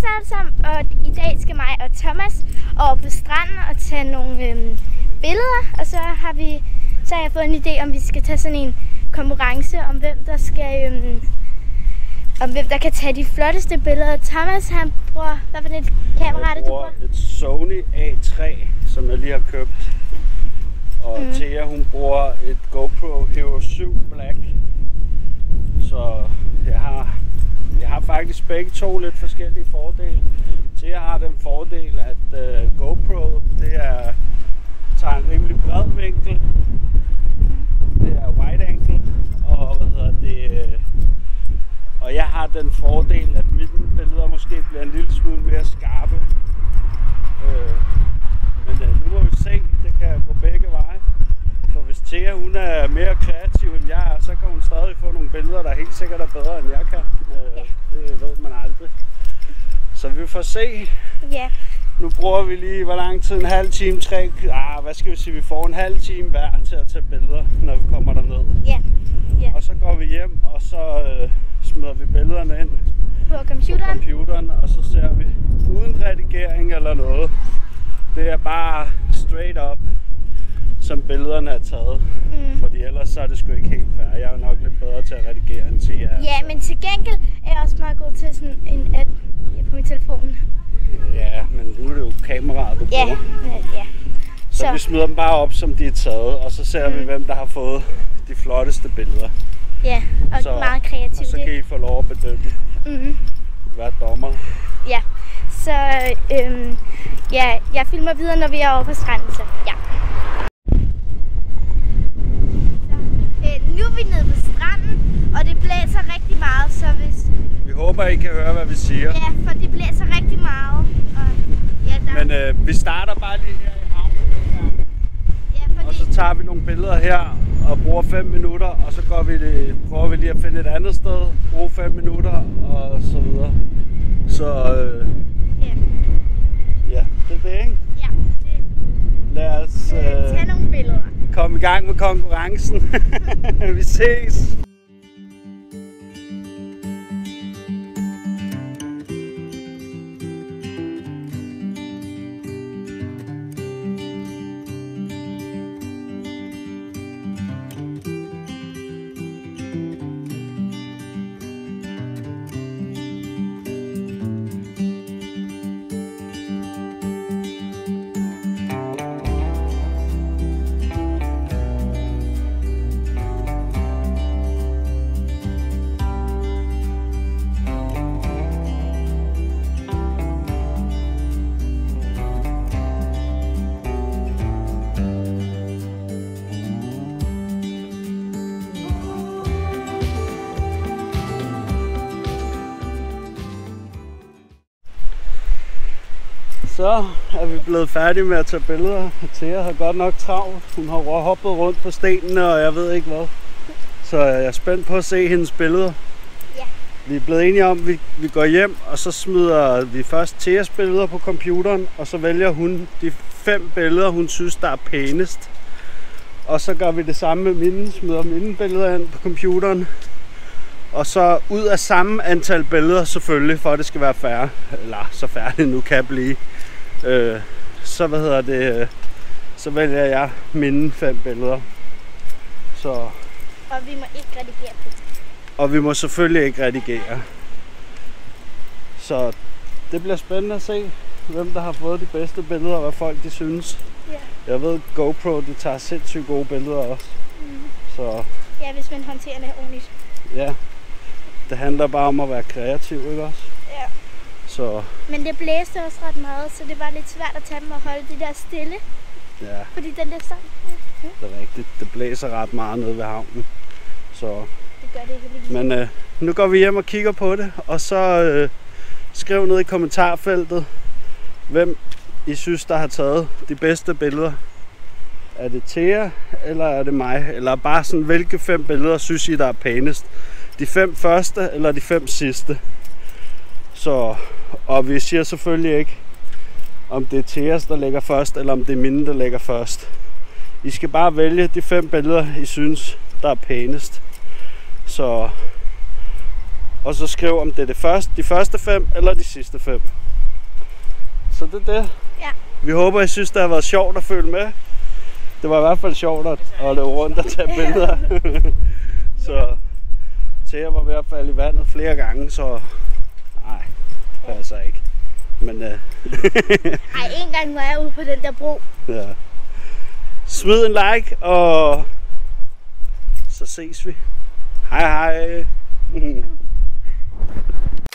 så alle sammen, og i dag skal mig og Thomas over på stranden og tage nogle billeder. Og så har jeg fået en idé om, vi skal tage sådan en konkurrence om hvem der kan tage de flotteste billeder. Thomas, han bruger, hvad for et kamera er det, du bruger? Et Sony A3, som jeg lige har købt. Og Thea, hun bruger et GoPro Hero 7 Black. Så jeg har faktisk begge to lidt forskellige fordele. Thea har den fordel, at GoPro tager en rimelig bred vinkel. Det er wide angle, og jeg har den fordel, at mine billeder måske bliver en lille smule mere skarpe. Men nu må vi se, det kan gå begge veje. For hvis Thea hun er mere kreativ end jeg er, så kan hun stadig få nogle billeder, der helt sikkert er bedre end jeg kan. Det ved man aldrig. Så vi får se. Ja. Nu bruger vi lige, hvor lang tid? En halv time, hvad skal vi sige? Vi får en halv time hver til at tage billeder, når vi kommer derned. Ja. Ja. Og så går vi hjem, og så smider vi billederne ind på computeren, og så ser vi uden redigering eller noget. Det er bare straight up, som billederne er taget. Fordi ellers så er det sgu ikke helt fair. Jeg er nok lidt bedre til at redigere end Thea. Ja, men til gengæld er jeg også meget god til sådan en app på min telefon. Ja, men nu er det jo kameraet, du bruger. Ja. Så vi smider dem bare op, som de er taget, og så ser vi, hvem der har fået de flotteste billeder. Ja, og så, meget kreativt. Og så kan I få lov at bedømme. Være dommer. Ja, så jeg filmer videre, når vi er over på stranden, så ja. Nu er vi nede på stranden, og det blæser rigtig meget, så hvis... Vi håber, I kan høre, hvad vi siger. Ja, for det blæser rigtig meget. Og, ja, men vi starter bare lige her i havnen. Ja, og så tager vi nogle billeder her og bruger 5 minutter, og så prøver vi lige at finde et andet sted, bruge 5 minutter og så videre. Så ja, det er det, ikke? Ja, det. Lad os tage nogle billeder. Komme i gang med konkurrencen. Vi ses! Så er vi blevet færdige med at tage billeder. Thea har godt nok travlt. Hun har hoppet rundt på stenene, og jeg ved ikke hvad. Så jeg er spændt på at se hendes billeder. Ja. Vi er blevet enige om, at vi går hjem, og så smider vi først Theas billeder på computeren, og så vælger hun de 5 billeder, hun synes, der er pænest. Og så gør vi det samme med mine, smider mine billeder ind på computeren. Og så ud af samme antal billeder selvfølgelig, for at det skal være fair, eller så færdigt nu kan blive, så så vælger jeg mine 5 billeder. Så. Og vi må ikke redigere på det. Og vi må selvfølgelig ikke redigere. Så det bliver spændende at se, hvem der har fået de bedste billeder, og hvad folk de synes. Ja. Jeg ved, GoPro de tager sindssygt gode billeder også. Så. Ja, hvis man håndterer det ordentligt. Ja. Det handler bare om at være kreativ, ikke også? Ja. Så. Men det blæste også ret meget, så det var lidt svært at tage dem og holde det der stille. Ja. Fordi den der sang. Det er rigtigt. Det blæser ret meget nede ved havnen. Så. Det gør det heldigvis. Men nu går vi hjem og kigger på det, og så skriv ned i kommentarfeltet, hvem I synes, der har taget de bedste billeder. Er det Thea, eller er det mig? Eller bare sådan, hvilke 5 billeder synes I, der er pænest? De 5 første, eller de 5 sidste? Så, og vi siger selvfølgelig ikke, om det er Theas, der ligger først, eller om det er mine, der ligger først. I skal bare vælge de 5 billeder, I synes, der er pænest. Så Og så skriv, om det er de første 5 eller de sidste 5. Så det er det. Ja. Vi håber, I synes, det har været sjovt at følge med. Det var i hvert fald sjovt at løbe rundt og tage billeder. Så Thea var ved at falde i vandet flere gange, så nej, det passer ikke. Men Ej, en gang var jeg ude på den der bro. ja. Smid en like, og så ses vi. Hej hej.